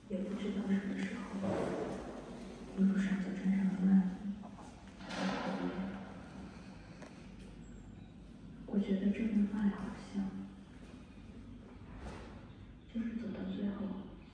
也不知道什么时候，一路上就穿上了外衣和口烟。我觉得这份爱好像